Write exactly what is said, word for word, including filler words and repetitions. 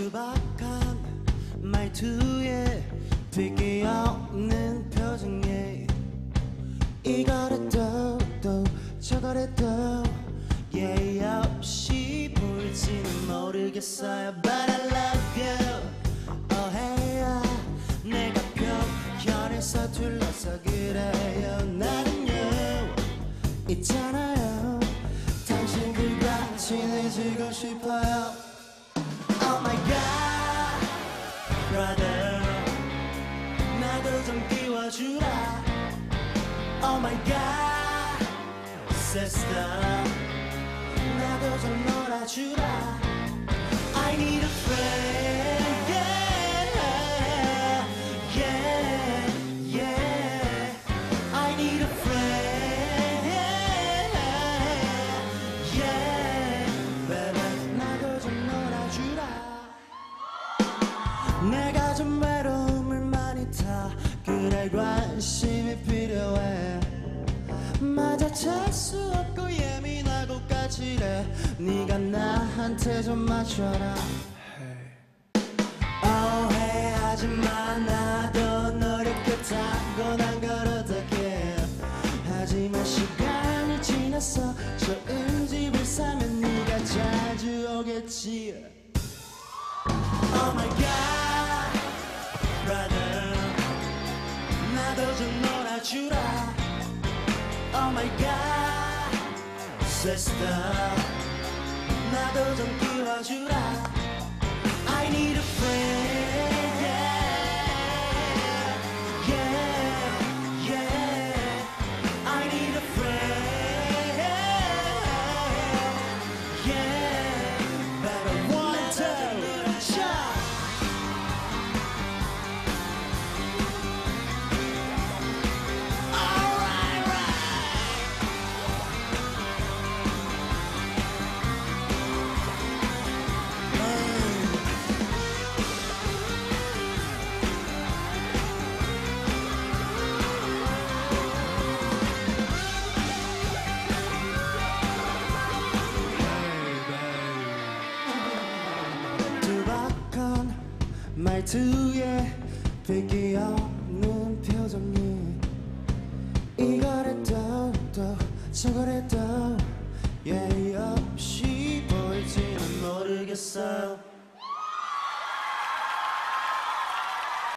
투박한 말투에 되게 없는 표정에 이거래도 또 저거래도 예의 없이 보일지는 모르겠어요 But I love you oh hey yeah. 내가 편해서 둘러서 그래요 나는요 있잖아요 당신 그가 친해지고 싶어요 Oh my god brother 나도 좀 끼워주라 Oh my god sister 나도 좀 놀아주라 I need a friend yeah, yeah, yeah. I need a friend yeah, baby 나도 좀 놀아주라 내가 좀 외로움을 많이 타 그래 관심이 필요해 맞아찰 수 없고 예민하고 까칠해 네가 나한테 좀 맞춰라 Oh hey 하지만 나도 노력해 타고난 걸 어떡해 하지만 시간이 지나서 좋은 집을 사면 네가 자주 오겠지 Oh my god brother 나도 좀 놀아주라 Oh my god sister 나도 좀 끼워주라 I need a friend yeah, yeah, yeah. I need a friend yeah. Better one, two, shot 투박한 말투에 되게 없는 표정이 이거래도 또 저거래도 예의 없이 보일지는 모르겠어